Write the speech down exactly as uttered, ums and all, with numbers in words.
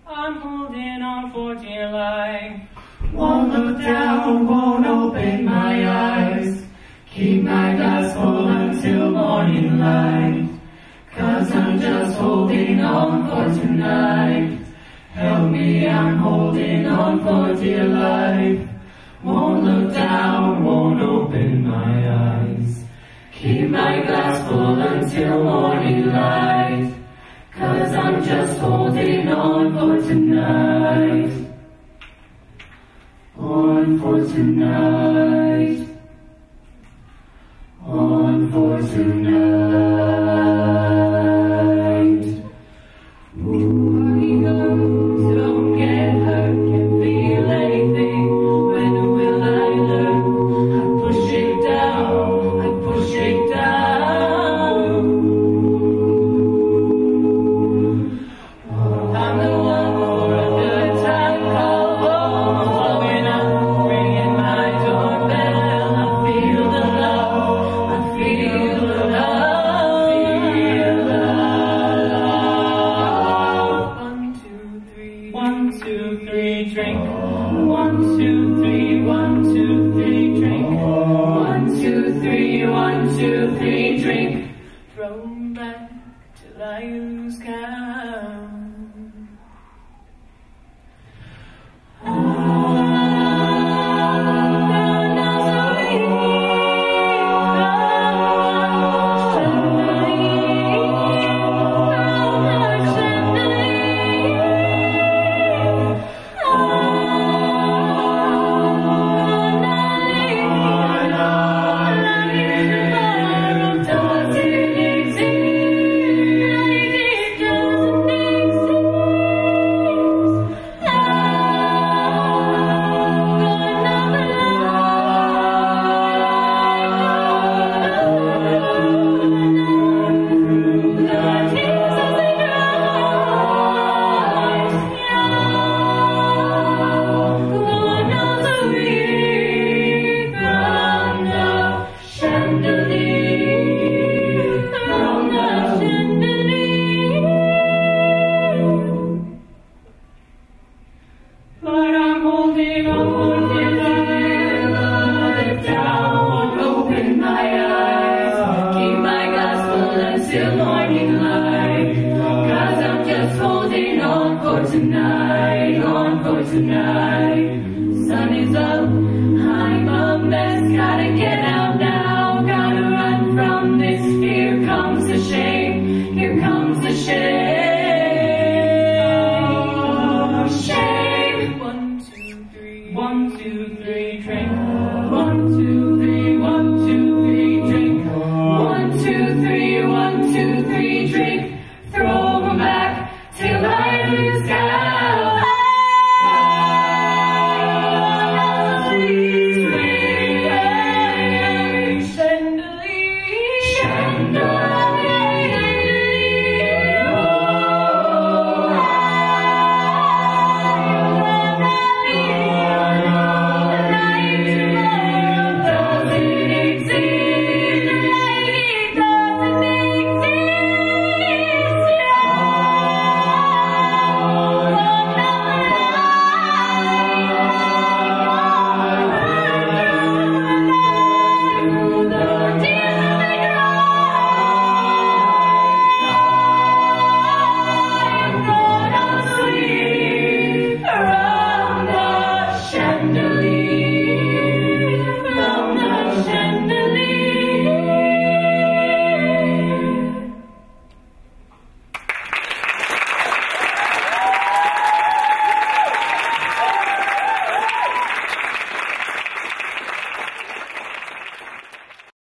I'm holding on for dear life. Won't look down, won't open my eyes. Keep my glass full until morning light. Cause I'm just holding on for tonight. Help me, I'm holding on for dear life. Won't look down, won't open my eyes. Keep my glass full until morning light. Cause I'm just holding on for tonight. On for tonight. On for tonight. Ooh, don't get hurt, can't feel anything. When will I learn? I push it down, I push it down. I'm the one for a good time call home. Blowing up, ringing my doorbell. I feel the love, I feel the love, feel the love. One, two, three, one, two, three, drink. One, two, three, one, two, three, drink. One, two, three, one, two, three, drink. Throw back till I lose count. Tonight, on for tonight.